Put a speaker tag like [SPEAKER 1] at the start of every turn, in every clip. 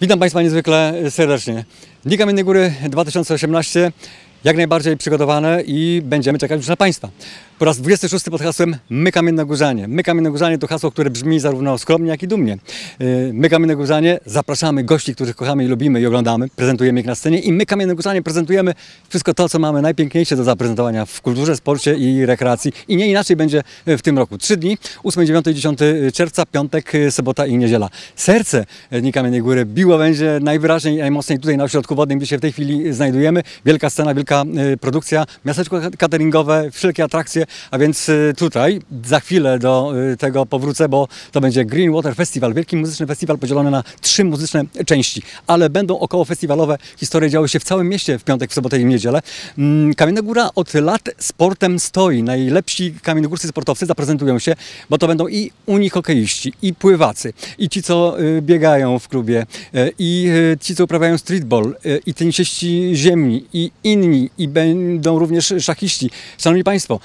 [SPEAKER 1] Witam Państwa niezwykle serdecznie. Dni Kamiennej Góry 2018 jak najbardziej przygotowane i będziemy czekać już na Państwa. Po raz 26 pod hasłem My Kamiennogórzanie. My Kamiennogórzanie to hasło, które brzmi zarówno skromnie, jak i dumnie. My Kamiennogórzanie zapraszamy gości, których kochamy i lubimy i oglądamy, prezentujemy ich na scenie i my Kamiennogórzanie prezentujemy wszystko to, co mamy najpiękniejsze do zaprezentowania w kulturze, sporcie i rekreacji. I nie inaczej będzie w tym roku. 3 dni, 8, 9 i 10 czerwca, piątek, sobota i niedziela. Serce Dni Kamiennej Góry biło będzie najwyraźniej, najmocniej tutaj na ośrodku wodnym, gdzie się w tej chwili znajdujemy. Wielka scena, wielka produkcja, miasteczko cateringowe, wszelkie atrakcje, a więc tutaj za chwilę do tego powrócę, bo to będzie Green Water Festival, wielki muzyczny festiwal podzielony na 3 muzyczne części, ale będą około festiwalowe historie działy się w całym mieście w piątek, w sobotę i w niedzielę. Kamienna Góra od lat sportem stoi. Najlepsi kamiennogórscy sportowcy zaprezentują się, bo to będą i unihokeiści, i pływacy, i ci, co biegają w klubie, i ci, co uprawiają streetball, i tenisiści ziemni, i inni, i będą również szachiści. Szanowni Państwo,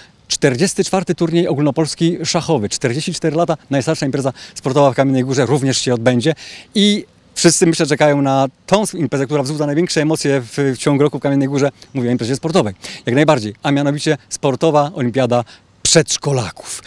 [SPEAKER 1] 44. turniej ogólnopolski szachowy, 44 lata, najstarsza impreza sportowa w Kamiennej Górze również się odbędzie i wszyscy, myślę, czekają na tą imprezę, która wzbudza największe emocje w ciągu roku w Kamiennej Górze. Mówię o imprezie sportowej, jak najbardziej, a mianowicie sportowa olimpiada przedszkolaków.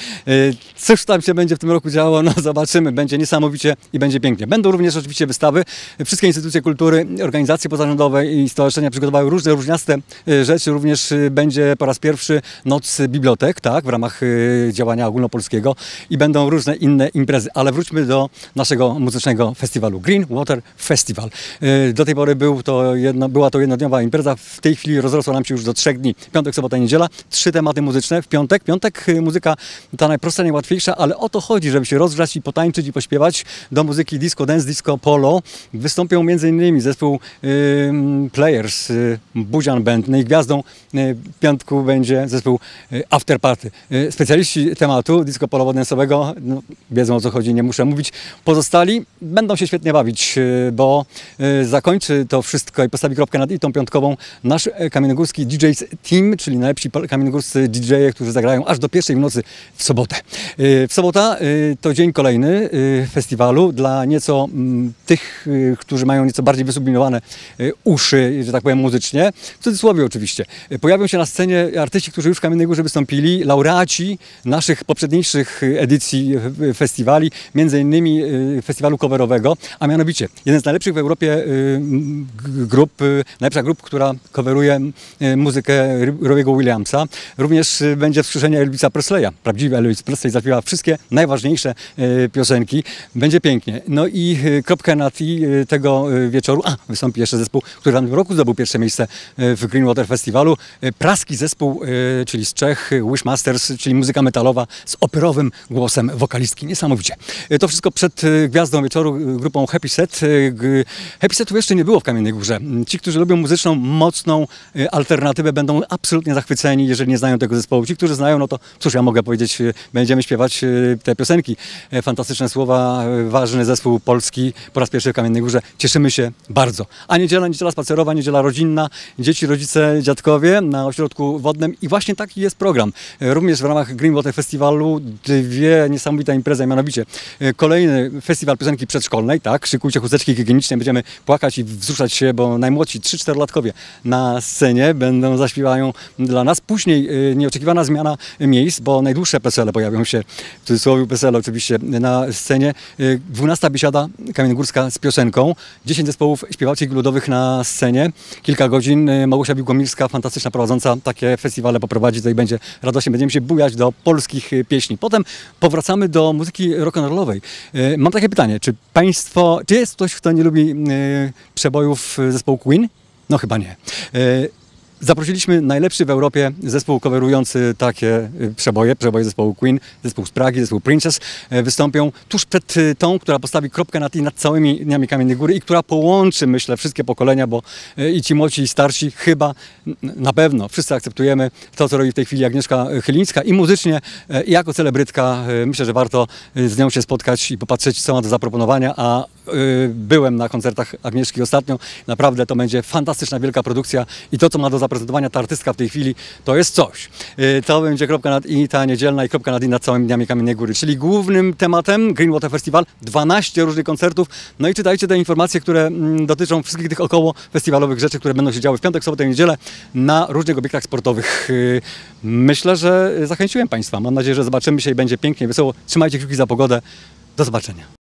[SPEAKER 1] Cóż tam się będzie w tym roku działo? No zobaczymy. Będzie niesamowicie i będzie pięknie. Będą również oczywiście wystawy. Wszystkie instytucje kultury, organizacje pozarządowe i stowarzyszenia przygotowały różne różniaste rzeczy. Również będzie po raz pierwszy Noc Bibliotek, tak, w ramach działania ogólnopolskiego i będą różne inne imprezy. Ale wróćmy do naszego muzycznego festiwalu. Green Water Festival. Do tej pory była to jednodniowa impreza. W tej chwili rozrosła nam się już do 3 dni. Piątek, sobota i niedziela. 3 tematy muzyczne w piątek. Muzyka ta najprostsza, najłatwiejsza, ale o to chodzi, żeby się rozgrzać i potańczyć i pośpiewać. Do muzyki disco dance, disco polo wystąpią m.in. zespół Players, Buzian Band. No i gwiazdą piątku będzie zespół After Party. Specjaliści tematu disco polowo-dance'owego wiedzą, o co chodzi, nie muszę mówić. Pozostali będą się świetnie bawić, bo zakończy to wszystko i postawi kropkę nad tą piątkową nasz kamiennogórski DJs Team, czyli najlepsi kamiennogórscy DJ-e, którzy zagrają aż do pierwszej w nocy w sobotę. W sobota to dzień kolejny festiwalu dla nieco tych, którzy mają nieco bardziej wysublimowane uszy, że tak powiem muzycznie, w cudzysłowie oczywiście. Pojawią się na scenie artyści, którzy już w Kamiennej Górze wystąpili, laureaci naszych poprzedniejszych edycji festiwali, między innymi festiwalu coverowego, a mianowicie jeden z najlepszych w Europie grup, najlepsza grup, która coveruje muzykę Robbie'ego Williamsa. Również będzie wskrzeszenie Elvisa Presleya. Prawdziwy Elvis Presley zaśpiewa wszystkie najważniejsze piosenki. Będzie pięknie. No i kropkę nad i tego wieczoru. Wystąpi jeszcze zespół, który w tym roku zdobył pierwsze miejsce w Green Water Festiwalu. Praski zespół, czyli z Czech, Wishmasters, czyli muzyka metalowa z operowym głosem wokalistki. Niesamowicie. To wszystko przed gwiazdą wieczoru, grupą Happy Set. Happy Setu jeszcze nie było w Kamiennej Górze. Ci, którzy lubią muzyczną, mocną alternatywę, będą absolutnie zachwyceni, jeżeli nie znają tego zespołu. Ci, którzy znają, no to cóż ja mogę powiedzieć, będziemy śpiewać te piosenki. Fantastyczne słowa, ważny zespół polski po raz pierwszy w Kamiennej Górze. Cieszymy się bardzo. A niedziela spacerowa, niedziela rodzinna, dzieci, rodzice, dziadkowie na ośrodku wodnym i właśnie taki jest program. Również w ramach Green Water Festiwalu 2 niesamowite imprezy, mianowicie kolejny festiwal piosenki przedszkolnej, tak, szykujcie chusteczki higieniczne, będziemy płakać i wzruszać się, bo najmłodsi 3-4-latkowie na scenie zaśpiewają dla nas. Później nieoczekiwana zmiana miejsc, bo najdłuższe PESEL-e pojawią się, w cudzysłowie PESEL oczywiście, na scenie. 12. biesiada kamiennogórska z piosenką, 10 zespołów śpiewaczych ludowych na scenie, kilka godzin. Małgosia Biłgomilska, fantastyczna prowadząca, takie festiwale poprowadzi, tutaj będzie radośnie, będziemy się bujać do polskich pieśni. Potem powracamy do muzyki rock'n'rollowej. Mam takie pytanie, czy jest ktoś, kto nie lubi przebojów zespołu Queen? No chyba nie. Zaprosiliśmy najlepszy w Europie zespół coverujący takie przeboje zespołu Queen, zespół z Pragi, zespół Princess. Wystąpią tuż przed tą, która postawi kropkę nad i nad całymi Dniami Kamiennej Góry i która połączy, myślę, wszystkie pokolenia, bo i ci młodzi, i starsi chyba, na pewno, wszyscy akceptujemy to, co robi w tej chwili Agnieszka Chylińska i muzycznie, i jako celebrytka. Myślę, że warto z nią się spotkać i popatrzeć, co ma do zaproponowania, a byłem na koncertach Agnieszki ostatnio. Naprawdę to będzie fantastyczna, wielka produkcja i to, co ma do zaprezentowania ta artystka w tej chwili, to jest coś. To będzie kropka nad i ta niedzielna i kropka nad i nad całymi dniami Kamiennej Góry, czyli głównym tematem Green Water Festival, 12 różnych koncertów. No i czytajcie te informacje, które dotyczą wszystkich tych około festiwalowych rzeczy, które będą się działy w piątek, sobotę i niedzielę na różnych obiektach sportowych. Myślę, że zachęciłem Państwa. Mam nadzieję, że zobaczymy się i będzie pięknie, wesoło. Trzymajcie kciuki za pogodę. Do zobaczenia.